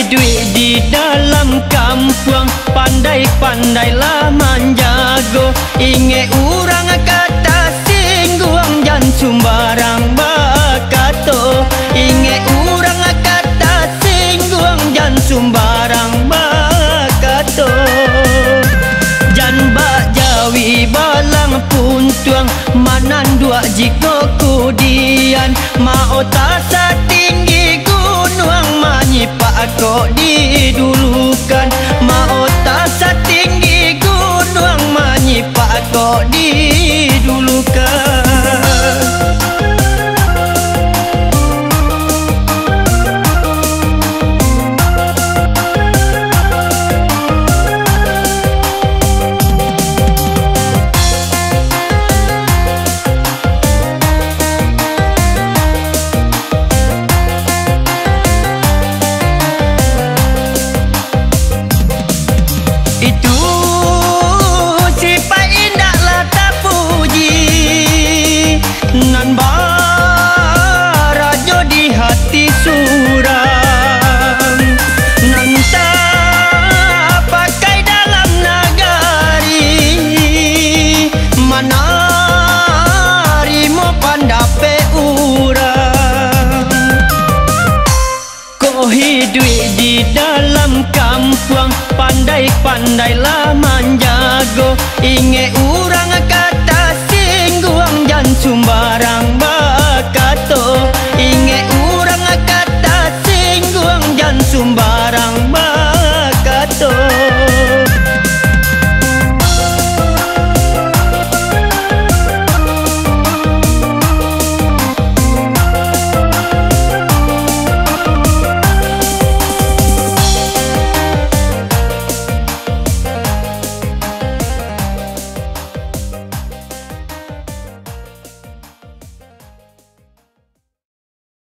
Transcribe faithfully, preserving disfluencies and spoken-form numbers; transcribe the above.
duit di dalam kampung, pandai-pandailah menjago. Inge urang kata singgung, jan sumbarang bakato. Inge urang kata singgung, jan sumbarang bakato. Jan bak jawi balang puntuang, manan dua jiko kudian. Mau tasa tinggi gunung, manyipak kok didulukan. Mau tasa tinggi gunung, manyipak kok didulukan. Itu sifat indahlah tak puji, nan barajo di hati surang. Nan tak pakai dalam nagari, mana rimo pandape urang. Kau hidup di dalam kampung, pandai-pandailah menjago. Inge urang kata singgung, jan sumbarang